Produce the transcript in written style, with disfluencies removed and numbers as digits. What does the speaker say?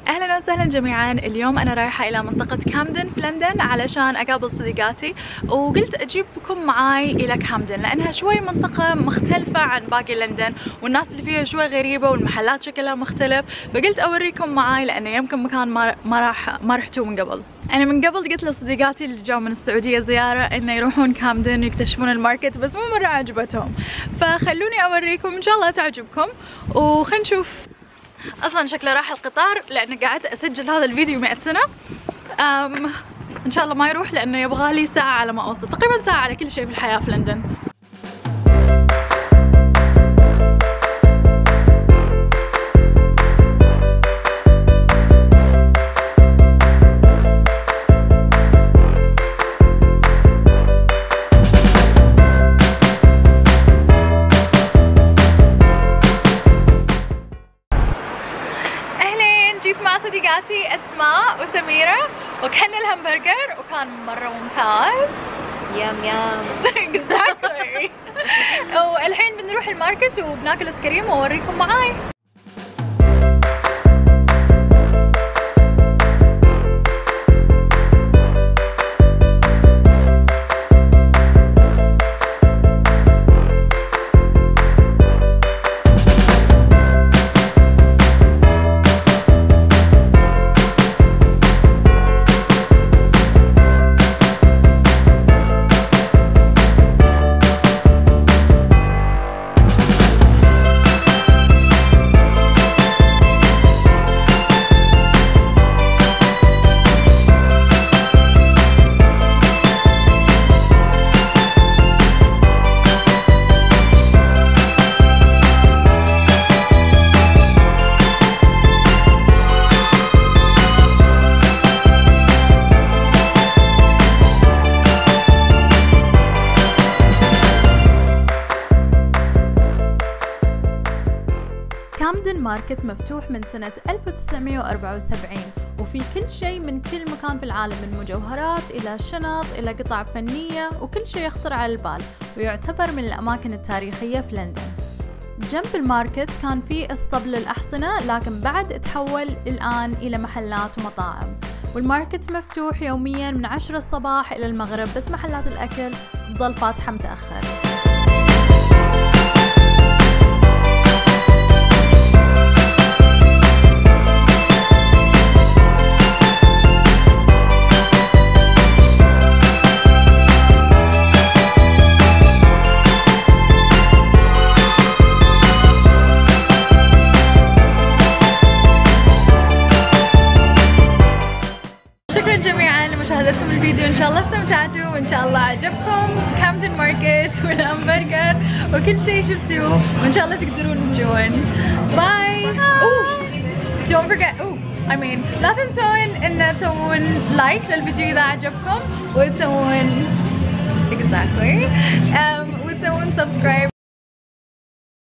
اهلا وسهلا جميعا. اليوم انا رايحه الى منطقه كامدن في لندن علشان اقابل صديقاتي، وقلت اجيبكم معاي الى كامدن لانها شوي منطقه مختلفه عن باقي لندن، والناس اللي فيها شوي غريبه والمحلات شكلها مختلف، فقلت اوريكم معاي لانه يمكن مكان ما رحتوه من قبل. انا من قبل قلت لصديقاتي اللي جاوا من السعوديه زياره انه يروحون كامدن ويكتشفون الماركت، بس مو مره عجبتهم، فخلوني اوريكم ان شاء الله تعجبكم. وخلينا نشوف. اصلا شكله راح القطار لان قاعدة اسجل هذا الفيديو 100 سنة. ان شاء الله ما يروح لانه يبغالي ساعة على ما اوصل، تقريبا ساعة على كل شيء في الحياة في لندن. جيت مع صديقاتي اسماء وسميرة وكلنا الهمبرجر وكان مرة ممتاز. يام يام. exactly. والحين بنروح الماركت وبناكل ايس كريم واوريكم معاي. كامدن ماركت مفتوح من سنة 1974 وفي كل شيء من كل مكان في العالم، من مجوهرات إلى شنط إلى قطع فنية وكل شيء يخطر على البال، ويعتبر من الأماكن التاريخية في لندن. جنب الماركت كان في اسطبل للأحصنة، لكن بعد تحول الآن إلى محلات ومطاعم، والماركت مفتوح يوميا من 10 الصباح إلى المغرب، بس محلات الأكل تظل فاتحة متأخر. شكرا جميعا لمشاهدتكم الفيديو، ان شاء الله استمتعتوا وان شاء الله عجبكم كامدن ماركت والهمبرجر وكل شيء شفتوه، وان شاء الله تقدرون تجون. باي. don't forget لا تنسون ان تسوون لايك للفيديو اذا عجبكم، وتسوون وتسوون سبسكرايب.